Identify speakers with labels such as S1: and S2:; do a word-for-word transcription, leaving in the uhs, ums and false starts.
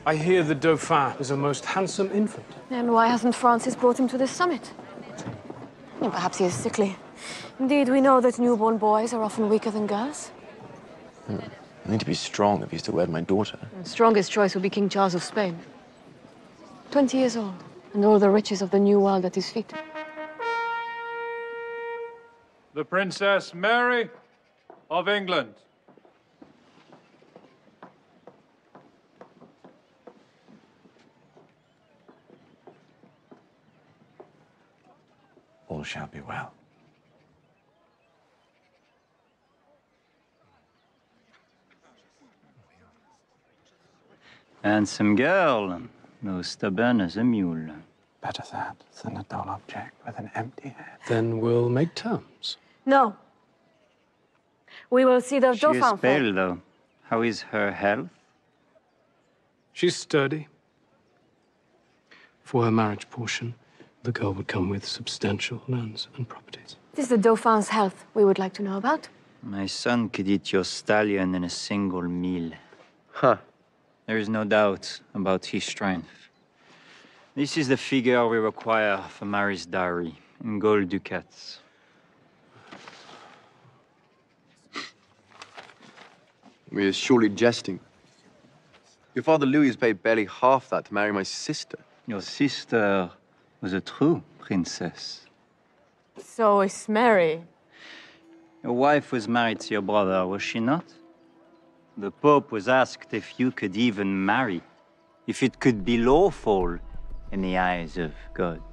S1: I hear the Dauphin is a most handsome infant.
S2: And why hasn't Francis brought him to this summit? Well, perhaps he is sickly. Indeed, we know that newborn boys are often weaker than girls.
S3: Hmm. I need to be strong if he's to wed my daughter.
S2: The strongest choice will be King Charles of Spain. Twenty years old, and all the riches of the New World at his feet.
S4: The Princess Mary of England.
S3: All shall be well.
S5: Handsome girl, though stubborn as a mule.
S3: Better that than a dull object with an empty head.
S1: Then we'll make terms.
S2: No. We will see the
S5: She
S2: Dauphin
S5: is
S2: first.
S5: pale, though. How is her health?
S1: She's sturdy. For her marriage portion, the girl would come with substantial lands and properties.
S2: It is the Dauphin's health we would like to know about.
S5: My son could eat your stallion in a single meal.
S3: Huh.
S5: There is no doubt about his strength. This is the figure we require for Mary's dowry, in gold ducats.
S6: We are surely jesting. Your father Louis has paid barely half that to marry my sister.
S5: Your sister was a true princess.
S2: So is Mary.
S5: Your wife was married to your brother, was she not? The Pope was asked if you could even marry, if it could be lawful in the eyes of God.